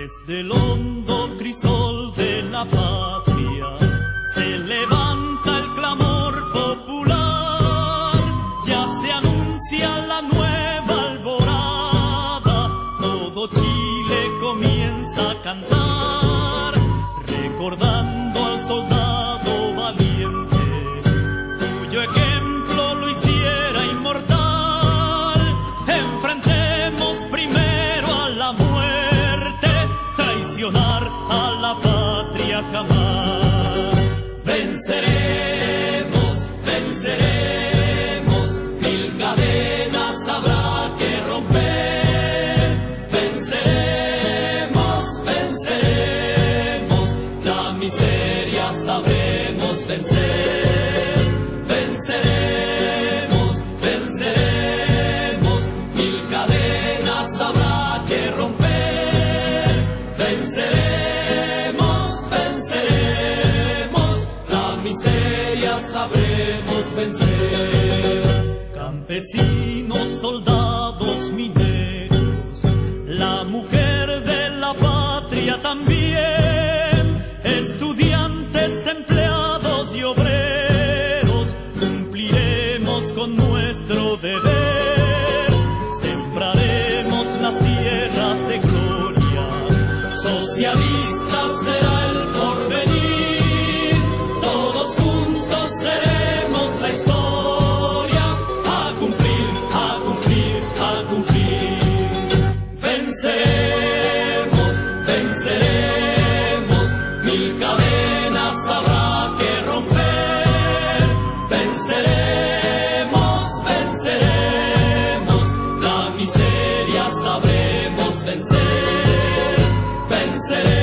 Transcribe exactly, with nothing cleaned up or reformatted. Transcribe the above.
Desde el hondo crisol de la patria se levanta el clamor popular, ya se anuncia la nueva alborada, todo Chile comienza a cantar, recordando al soldado valiente, cuyo ejemplo lo hiciera inmortal. Enfrentemos primero a la muerte, traicionar a la patria jamás. Venceremos, venceremos, mil cadenas habrá que romper. Venceremos, venceremos, la miseria sabremos vencer. Venceremos, venceremos, mil cadenas habrá que romper. Venceremos, venceremos, la miseria sabremos vencer. Campesinos, soldados, mineros, la mujer de la patria también, estudiantes, empleados y obreros, cumpliremos con nuestro deber, sembraremos las tierras de gloria, socialista será el porvenir, todos juntos seremos la historia, a cumplir, a cumplir, a cumplir. Venceremos, venceremos, mil cadenas habrá que romper. Venceremos, venceremos, la miseria sabremos vencer. Venceremos.